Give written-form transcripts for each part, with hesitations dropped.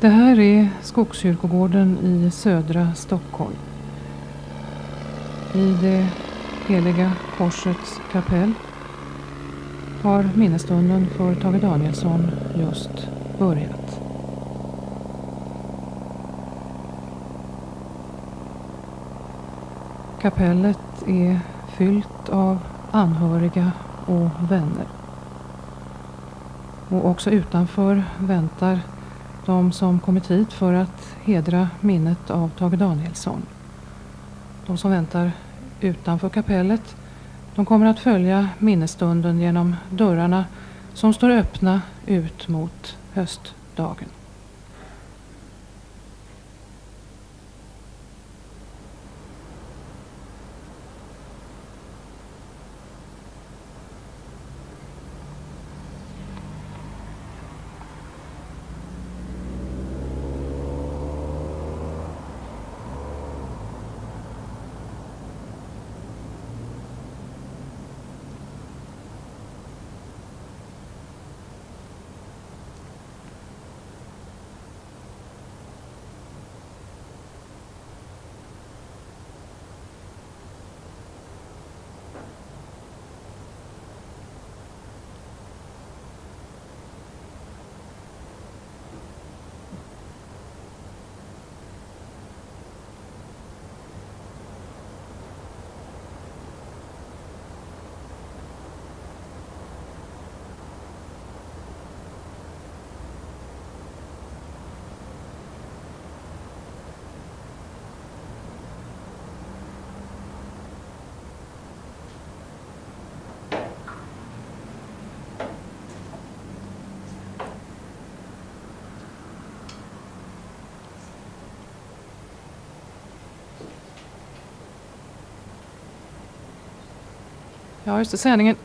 Det här är Skogskyrkogården i södra Stockholm. I det heliga korsets kapell har minnesstunden för Tage Danielsson just börjat. Kapellet är fyllt av anhöriga och vänner. Och också utanför väntar de som kommit hit för att hedra minnet av Tage Danielsson. De som väntar utanför kapellet, de kommer att följa minnesstunden genom dörrarna som står öppna ut mot höstdagen. Ja, just det, sändningen.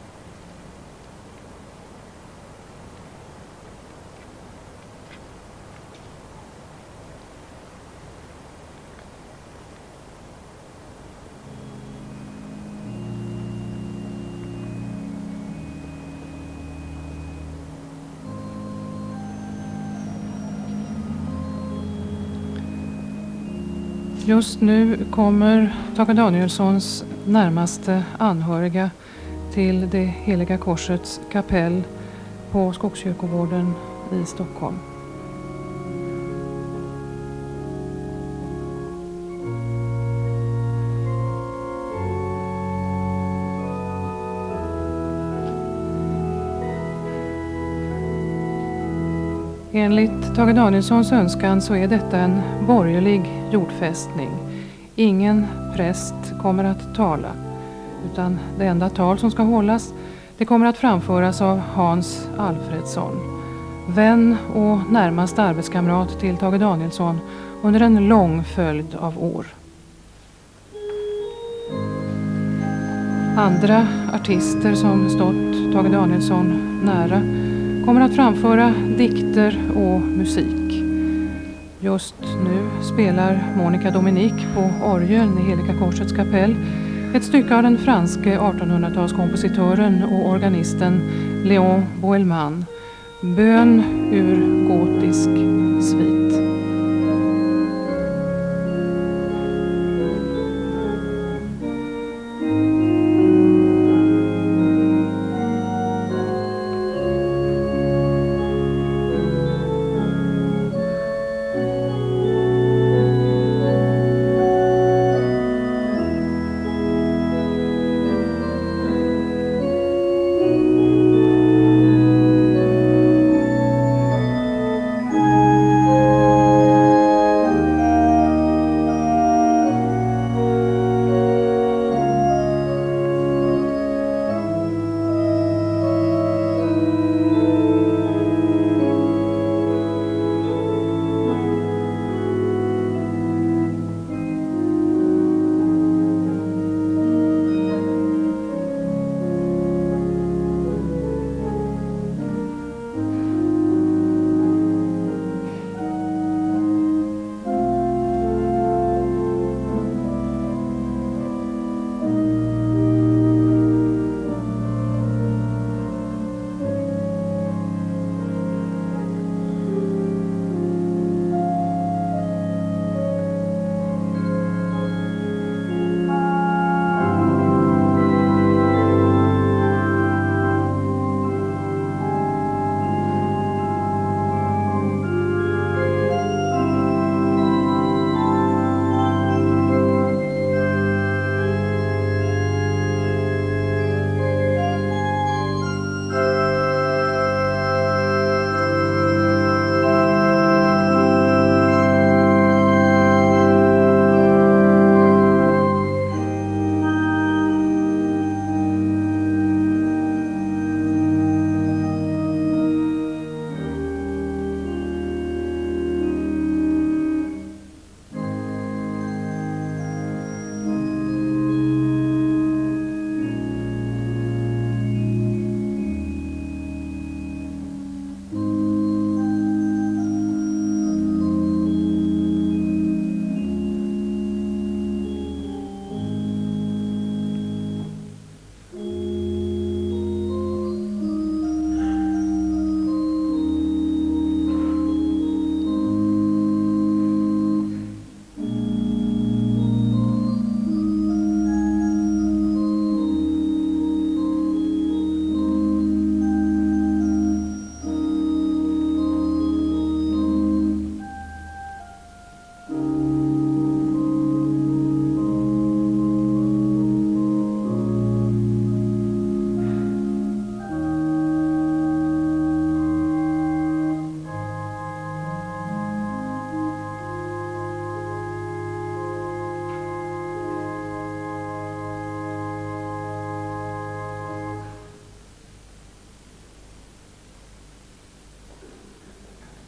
Just nu kommer Tage Danielssons närmaste anhöriga till det heliga korsets kapell på Skogskyrkogården i Stockholm. Enligt Tage Danielssons önskan så är detta en borgerlig jordfästning. Ingen präst kommer att tala, utan det enda tal som ska hållas, det kommer att framföras av Hans Alfredsson, vän och närmaste arbetskamrat till Tage Danielsson under en lång följd av år. Andra artister som stått Tage Danielsson nära kommer att framföra dikter och musik. Just nu spelar Monica Dominique på orgeln i heliga korsets kapell ett stycke av den franske 1800-talskompositören och organisten Léon Boelman, Bön ur gotisk svit.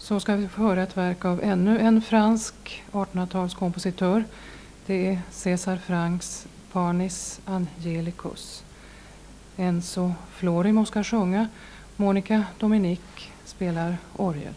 så ska vi få höra ett verk av ännu en fransk 1800-talskompositör. Det är César Francs Panis Angelicus. Enzo Florimo ska sjunga, Monica Dominique spelar orgel.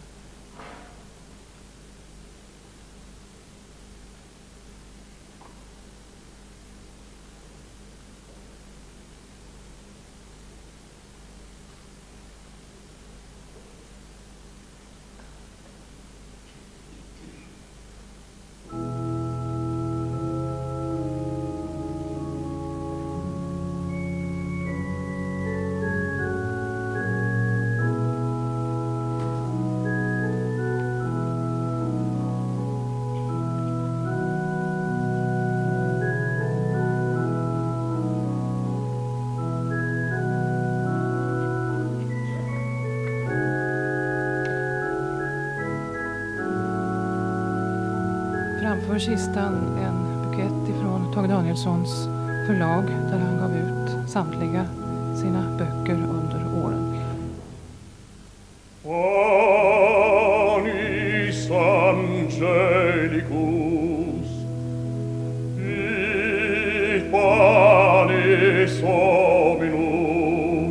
Framför kistan en bukett ifrån Tage Danielssons förlag där han gav ut samtliga sina böcker under åren. Panis Angelicus, et panis hominum,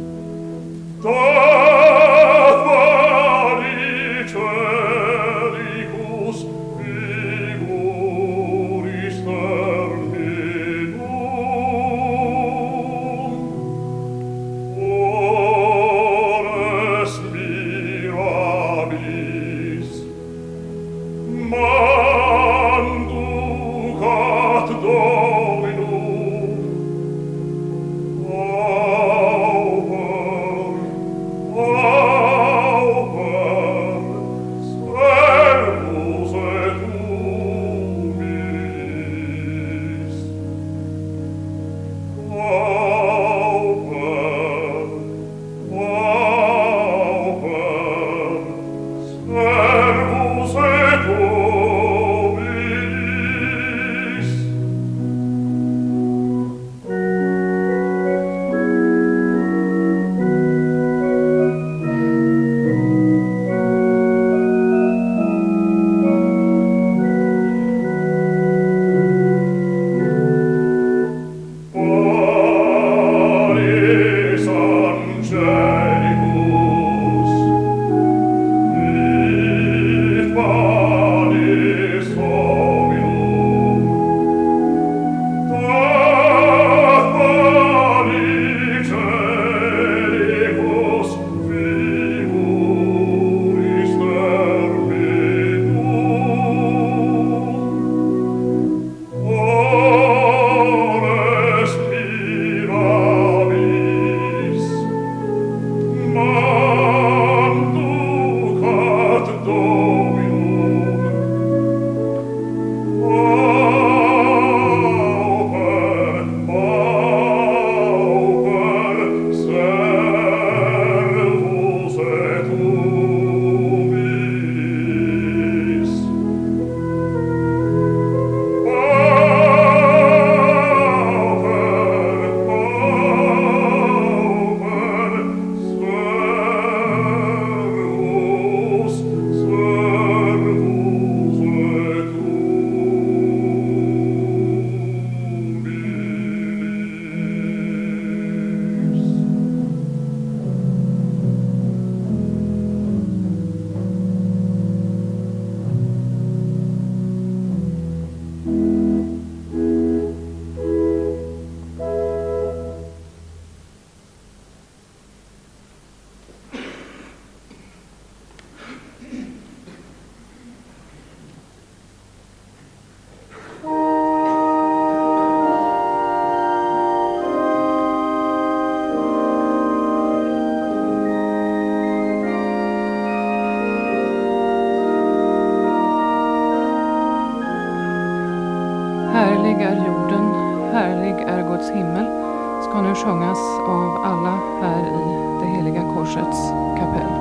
Härlig är jorden, härlig är Guds himmel ska nu sjungas av alla här i det heliga korsets kapell.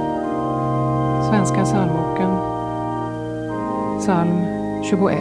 Svenska psalmboken, psalm 21.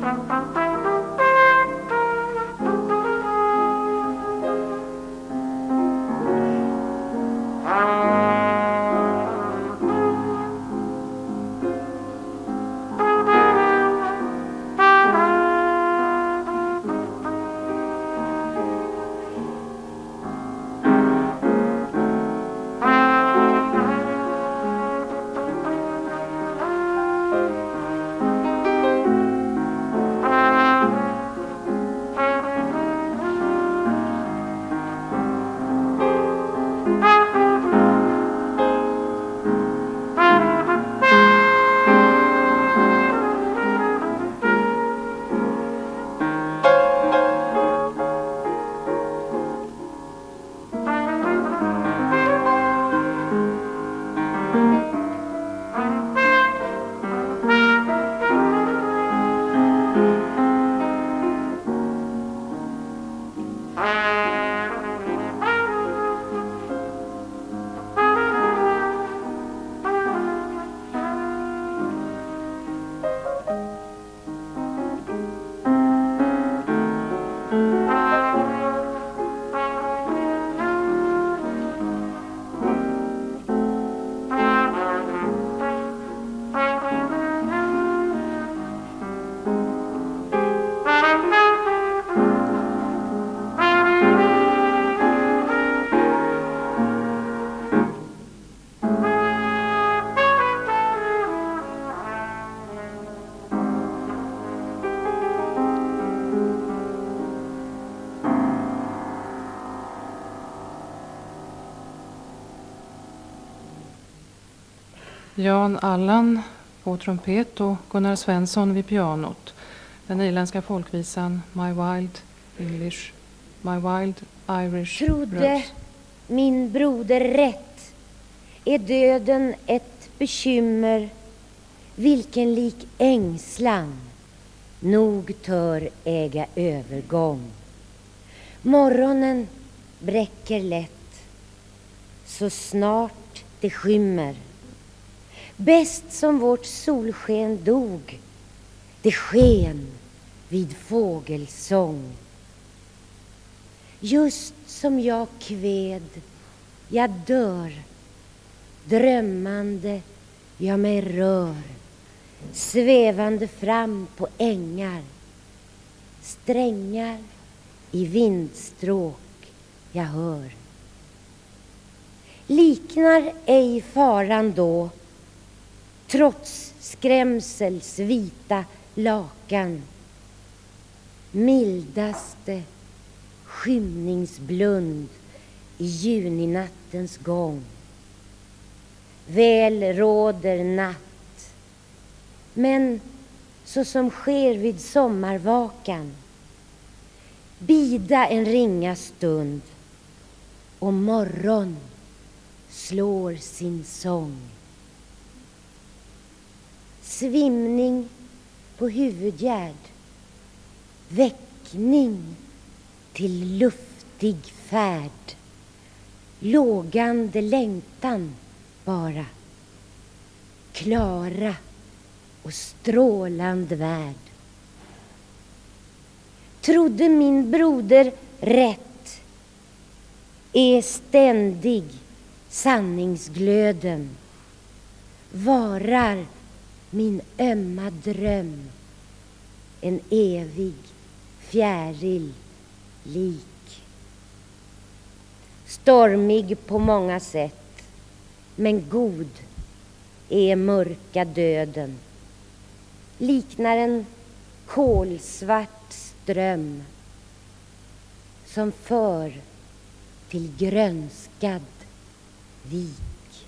Jan Allan på trumpet och Gunnar Svensson vid pianot. Den irländska folkvisan My Wild Irish Trodde Rose. min broder rätt, är döden ett bekymmer, vilken lik ängslan nog tör äga övergång. Morgonen bräcker lätt, så snart det skymmer. Bäst som vårt solsken dog, det sken vid fågelsång. Just som jag kved, jag dör, drömmande jag mig rör, svävande fram på ängar, strängar i vindstråk jag hör. Liknar ej faran då, trots skrämsels vita lakan, mildaste skymningsblund i juninattens gång. Väl råder natt, men så som sker vid sommarvakan, bida en ringa stund och morgon slår sin sång. Svimning på huvudgärd, väckning till luftig färd, lågande längtan bara, klara och strålande värld. Trodde min broder rätt, är ständig sanningsglöden, varar min ömma dröm en evig fjäril lik. Stormig på många sätt, men god är mörka döden. Liknar en kolsvart ström som för till grönskad vik.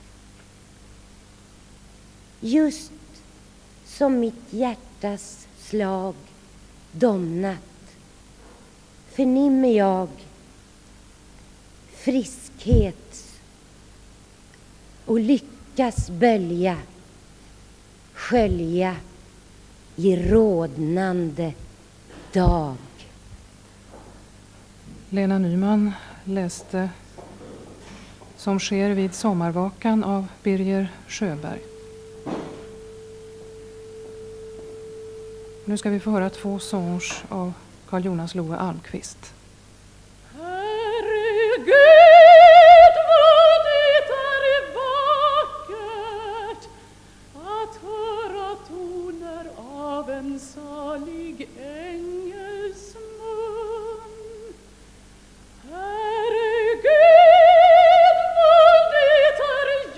Just som mitt hjärtas slag domnat, förnimmer jag friskhet och lyckas bölja, skölja i rodnande dag. Lena Nyman läste Som sker vid sommarvakan av Birger Sjöberg. Nu ska vi få höra 2 sånger av Carl Jonas Loe Almqvist. Herregud, vad det är vackert att höra toner av en salig ängels mun. Herregud, vad det är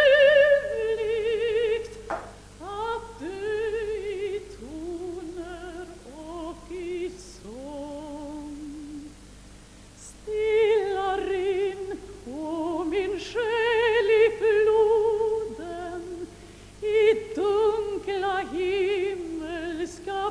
ljuvligt att dö i toner och i sång. Stilla rinn på min själ i floden, i dunkla himmelska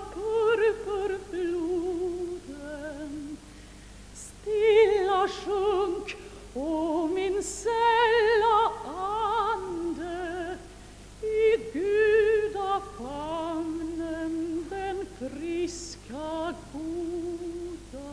purpurfloden. Stilla sjunk och min sälla ande i gudafamnen, den friska goda.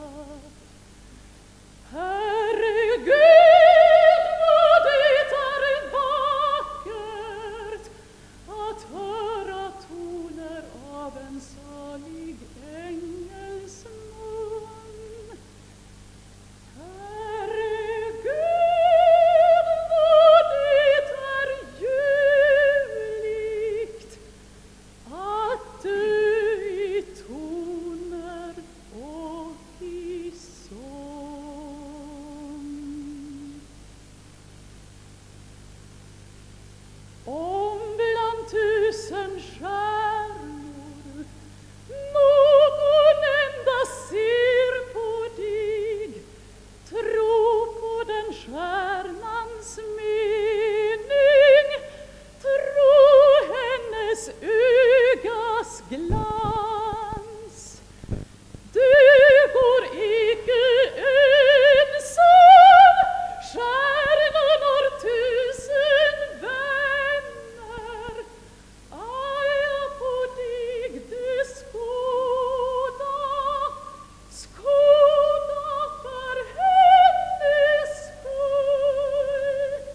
Herregud, vad det är vackert att höra toner av en salig ängels mun. Herregud, vad det är ljuvligt att dö i toner och i sång. Om bland 1000 stjärnor någon enda ser på dig, tro på den stjärnans mening, tro hennes ögas glans. Du går icke ensam, stjärnan har 1000 vänner, alla på dig de skåda, skåda för hennes skull.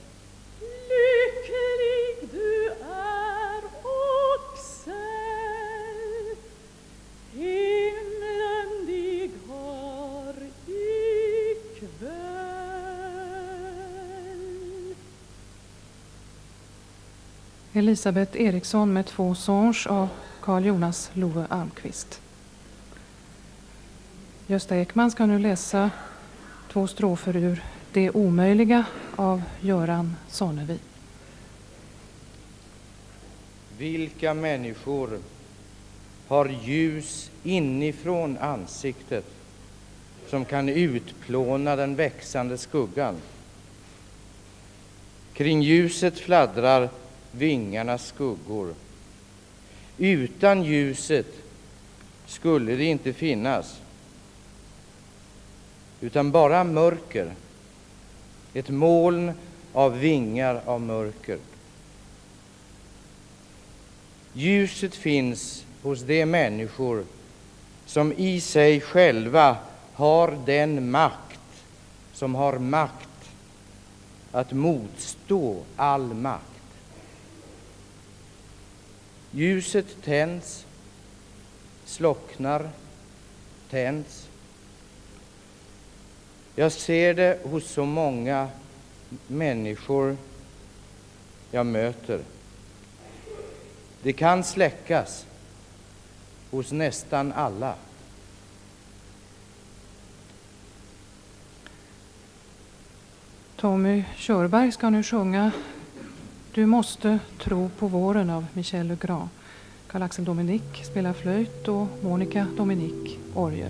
Lycklig du är och säll, himlen dig har ikväll. Elisabeth Eriksson med 2 sånger av Carl Jonas Loe Almqvist. Gösta Ekman ska nu läsa 2 strofer ur Det omöjliga av Göran Sonnevi. Vilka människor har ljus inifrån ansiktet som kan utplåna den växande skuggan? Kring ljuset fladdrar vingarnas skuggor. Utan ljuset skulle det inte finnas, utan bara mörker, ett moln av vingar av mörker. Ljuset finns hos de människor som i sig själva har den makt som har makt att motstå all makt. Ljuset tänds, slocknar, tänds. Jag ser det hos så många människor jag möter. Det kan släckas hos nästan alla. Tommy Körberg ska nu sjunga Du måste tro på våren av Michel Legrand. Carl-Axel Dominic spelar flöjt och Monica Dominic orgel.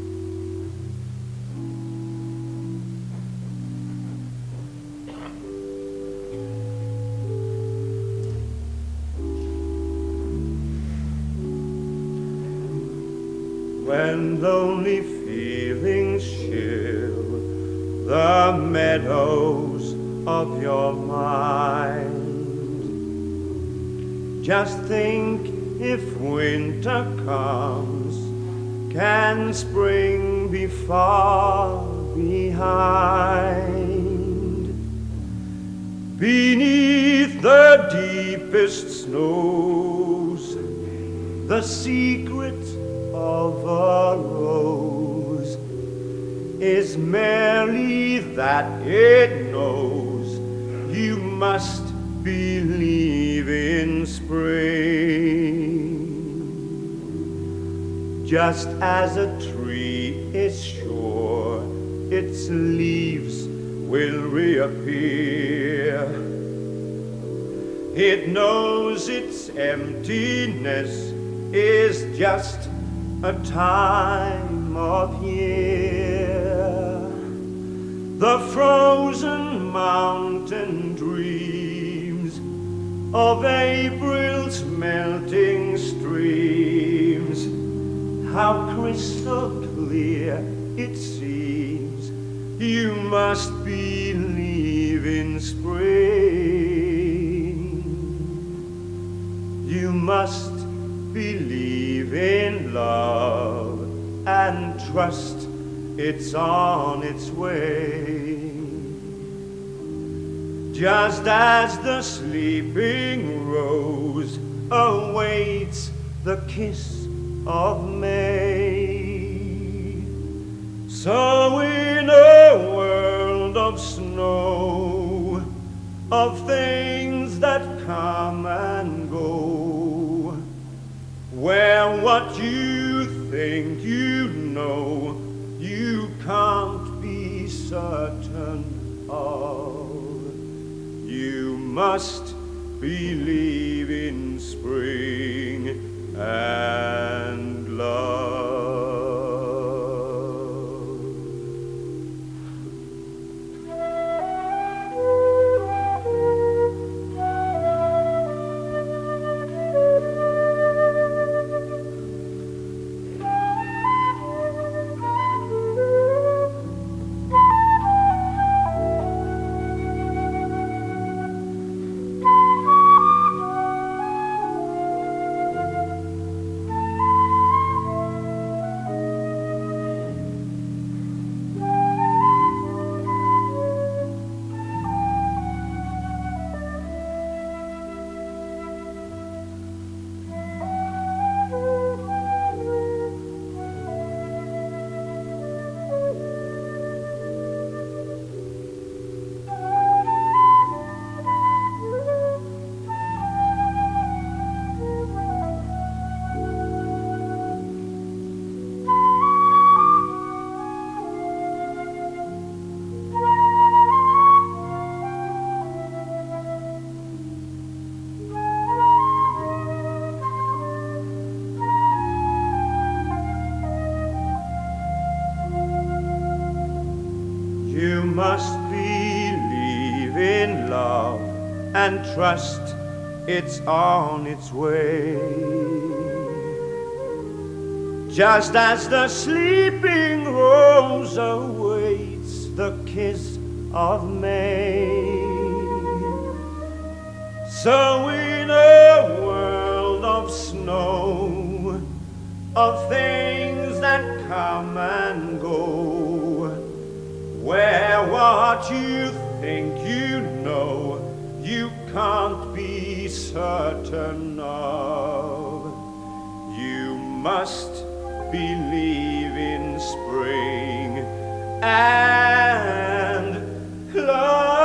When lonely feelings chill the meadows of your mind, just think if winter comes, can spring be far behind? Beneath the deepest snows, the secret of a rose is merely that it knows you must believe in spring. Just as a tree is sure its leaves will reappear, it knows its emptiness is just a time of year. The frozen mountain dreams of April's melting streams, how crystal clear it seems you must believe in spring. You must believe in love and trust it's on its way. Just as the sleeping rose awaits the kiss of May, so in a world of snow, of things that come and go, where what you think you know you can't be certain of, you must believe in spring and love. You must believe in love and trust it's on its way. Just as the sleeping rose awaits the kiss of May, so in a world of snow, of things that come and go, where what you think you know you can't be certain of, you must believe in spring and love.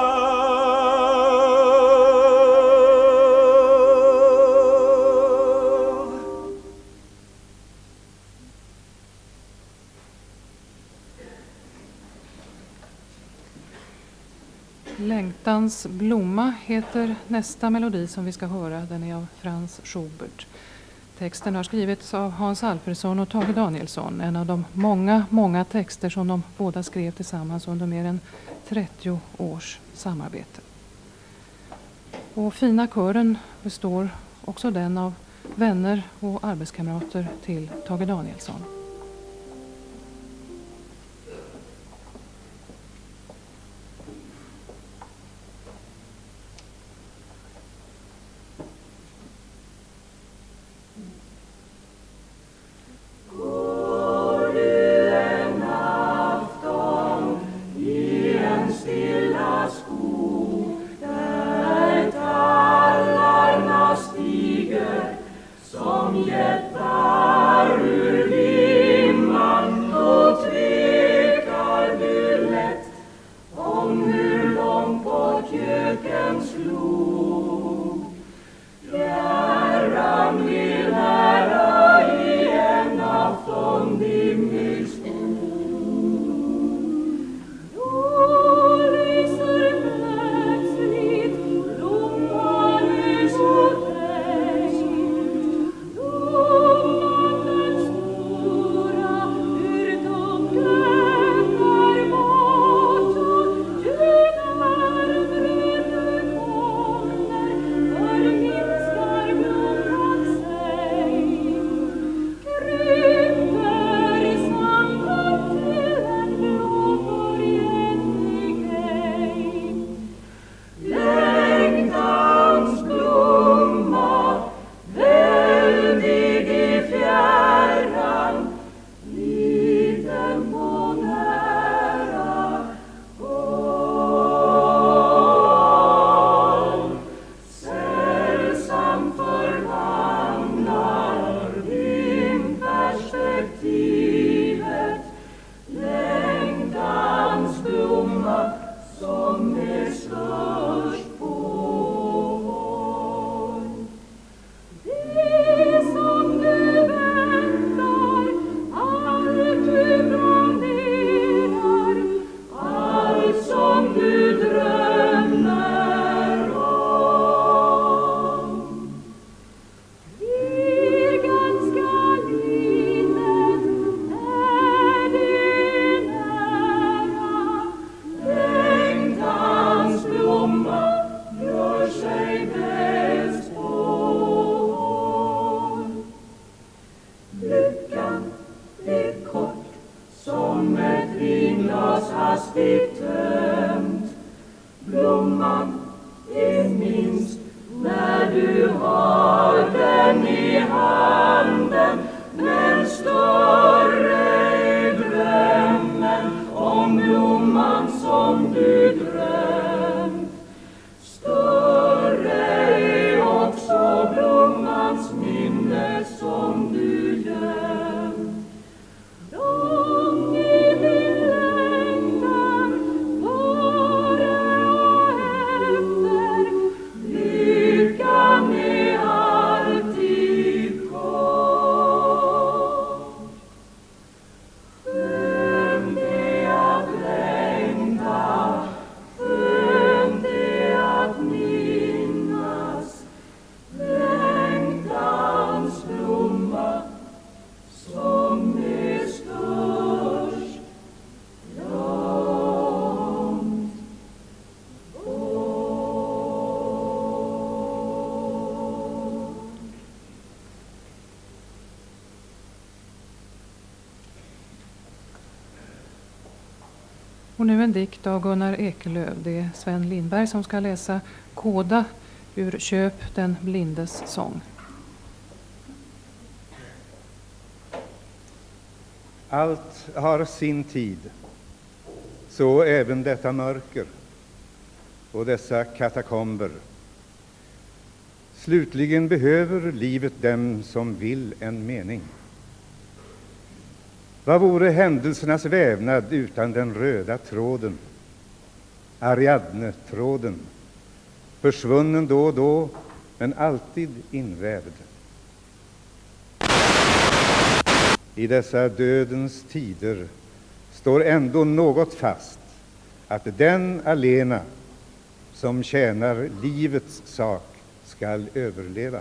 Längtans blomma heter nästa melodi som vi ska höra. Den är av Franz Schubert. Texten har skrivits av Hans Alfredsson och Tage Danielsson. En av de många texter som de båda skrev tillsammans under mer än 30 års samarbete. Och fina kören består också den av vänner och arbetskamrater till Tage Danielsson. Som Lyckan är kort som ett vinglas hastigt tömt. Blomman är minst när du har den i handen, men större är drömmen om blomman som du drömt. Större är också blommans minne som du gömt. Lång i din längtan, före och efter, lyckan är alltid kort. Skönt är att längta, skönt är att minnas längtans blomma som är störst långt bort. Och nu en dikt av Gunnar Ekelöf. Det är Sven Lindberg som ska läsa Kåda ur Köp den blindes sång. Allt har sin tid, så även detta mörker och dessa katakomber. Slutligen behöver livet dem som vill en mening. Vad vore händelsernas vävnad utan den röda tråden, Ariadne-tråden, försvunnen då och då, men alltid invävd. I dessa dödens tider står ändå något fast, att den alena som tjänar livets sak skall överleva.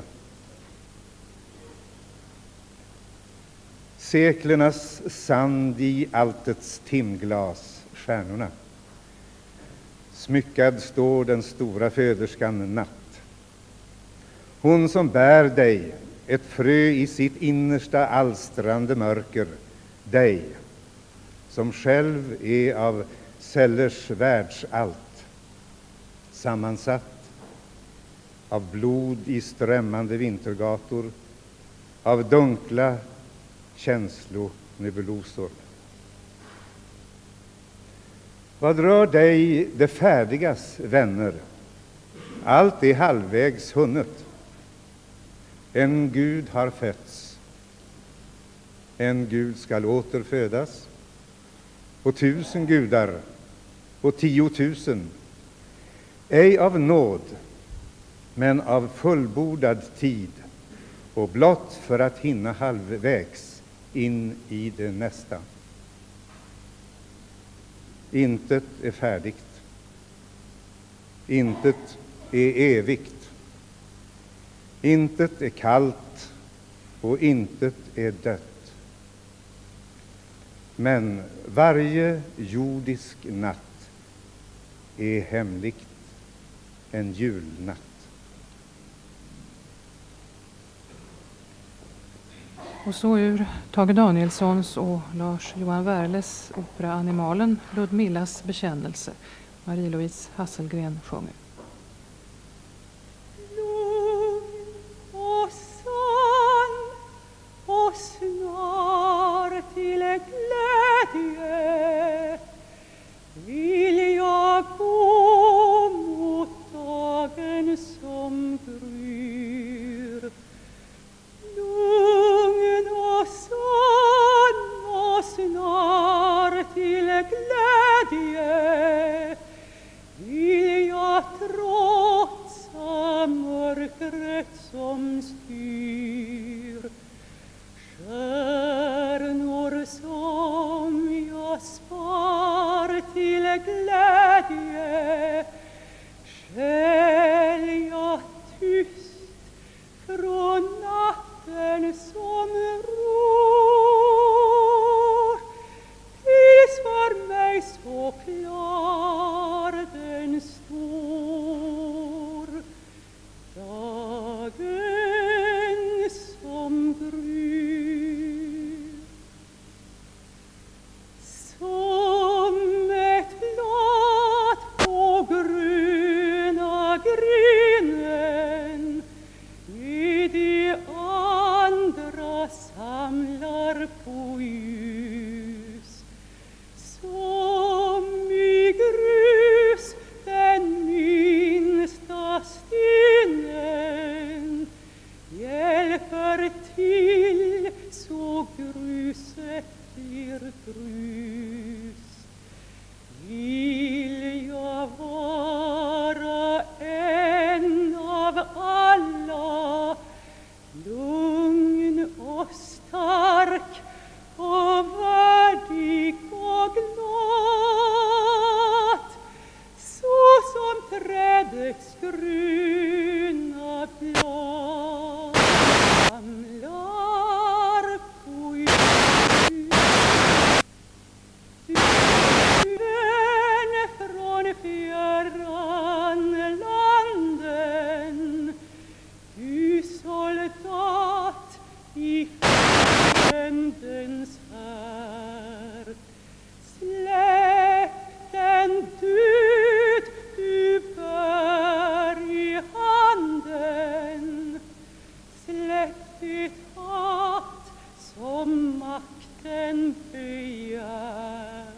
Seklernas sand i alltets timglas, stjärnorna. Smyckad står den stora föderskan natt. Hon som bär dig, ett frö i sitt innersta alstrande mörker, dig, som själv är av cellers världsallt, sammansatt av blod i strömmande vintergator, av dunkla känslonebulosor. Vad rör dig det färdigas vänner? Allt är halvvägs hunnet. En Gud har fötts, en Gud skall återfödas, och 1000 gudar och 10 000, ej av nåd, men av fullbordad tid, och blott för att hinna halvvägs in i det nästa. Intet är färdigt, intet är evigt, intet är kallt och intet är dött. Men varje jordisk natt är hemligt en julnatt. Och så ur Tage Danielssons och Lars Johan Werles opera Animalen, Ludmillas bekännelse. Marie-Louise Hasselgren sjunger. Lugn och sann och snar till glädje vill jag gå mot dagen som gryr. Lugn och sann och snar till glädje vill jag trotsa mörkret som styr. faller på ljus som i grus den minsta stenen hjälper till så gruset blir grus. Vill jag vara en av alla, lugn och stark och värdig och glad, så som trädets gröna blad ramlar på ljus. Från fjärran landen, du soldat i fiendens här, släpp den död du bär i handen, släpp det hat som makten begär.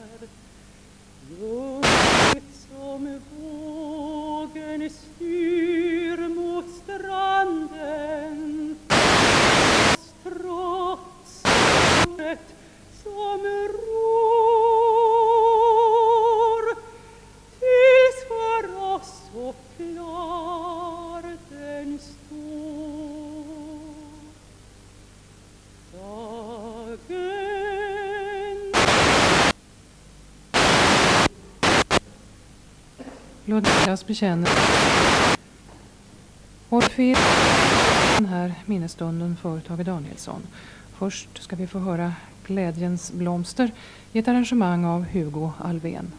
Ljuset som vågen styr mot stranden, trotsåret som ror, tills för oss så klar den står. Dagen Ludvigas bekännelse. Orfeus, den här minnesstunden för Tage Danielsson. Först ska vi få höra Glädjens blomster i ett arrangemang av Hugo Alvén.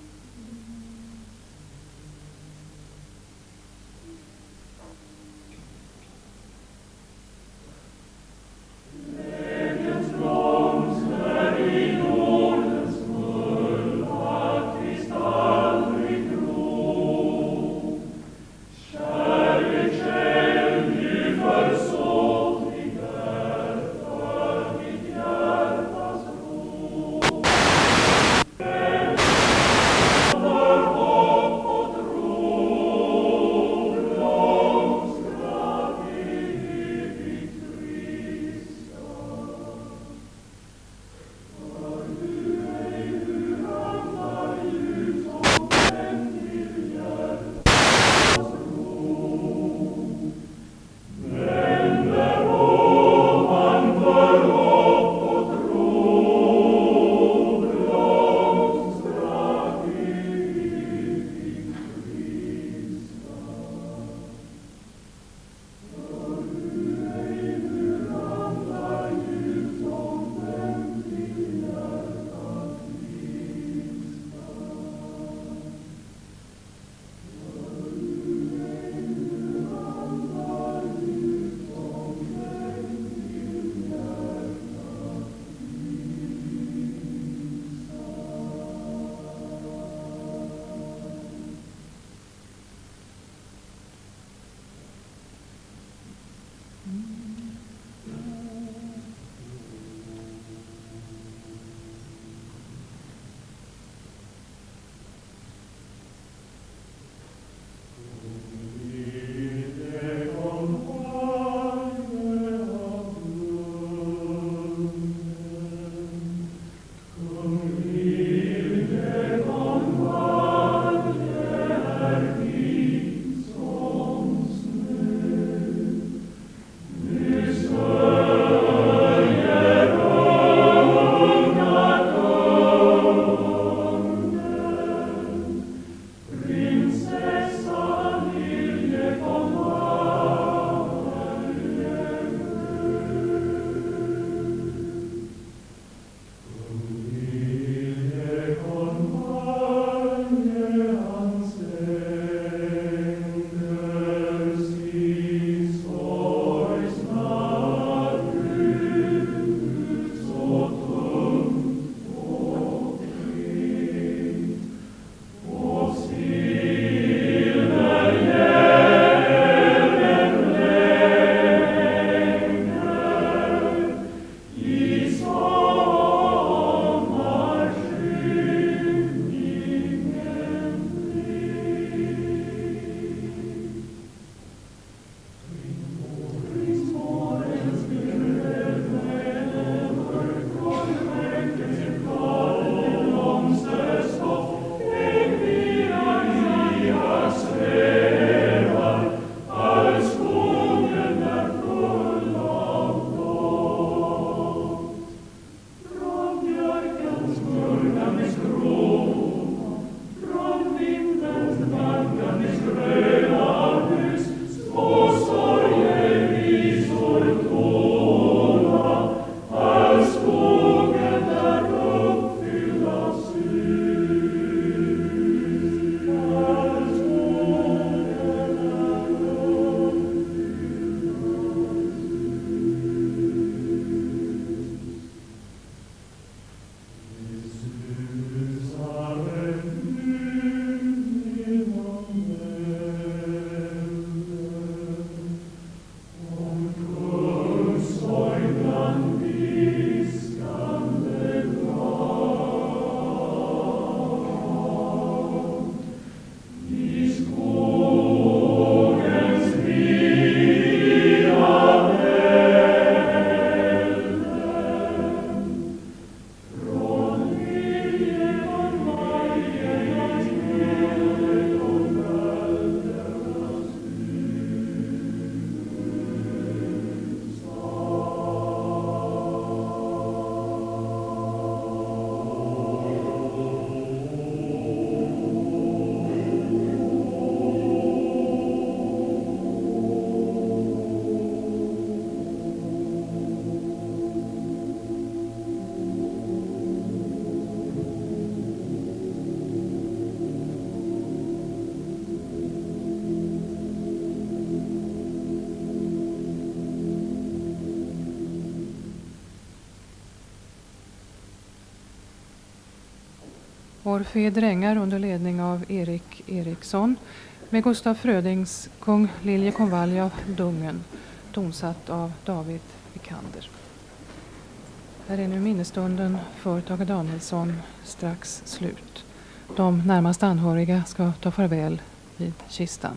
Orfé Drängar under ledning av Erik Eriksson med Gustaf Frödings Kung Liljekonvalj av Dungen, tonsatt av David Vikander. Här är nu minnesstunden för Tage Danielsson strax slut. De närmast anhöriga ska ta farväl vid kistan.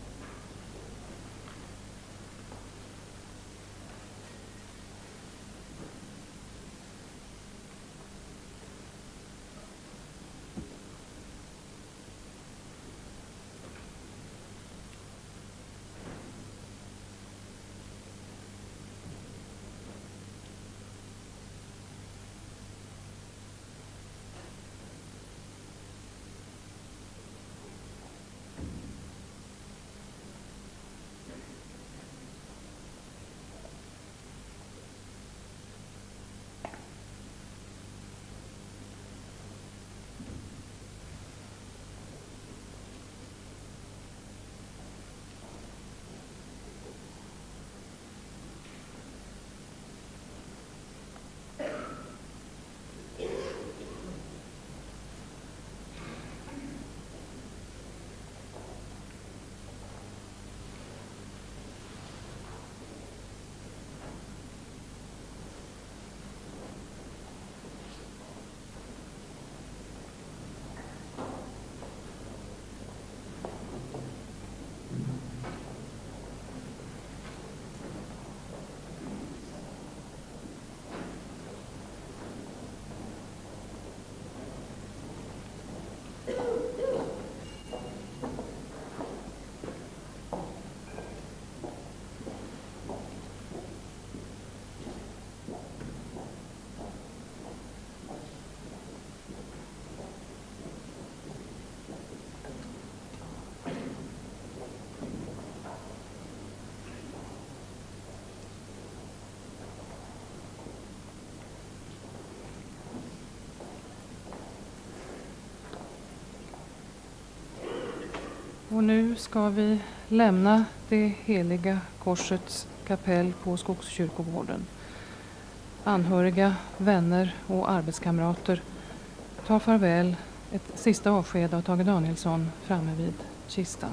Och nu ska vi lämna det heliga korsets kapell på Skogskyrkogården. Anhöriga, vänner och arbetskamrater tar farväl, ett sista avsked av Tage Danielsson framme vid kistan.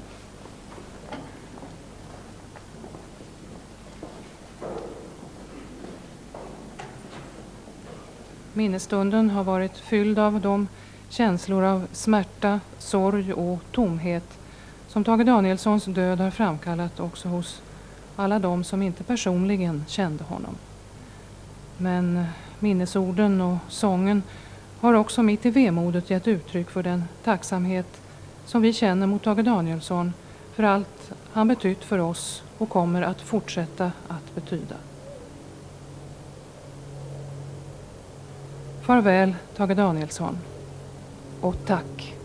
Minnesstunden har varit fylld av de känslor av smärta, sorg och tomhet som Tage Danielssons död har framkallat också hos alla de som inte personligen kände honom. Men minnesorden och sången har också mitt i vemodet gett uttryck för den tacksamhet som vi känner mot Tage Danielsson för allt han betytt för oss och kommer att fortsätta att betyda. Farväl Tage Danielsson och tack.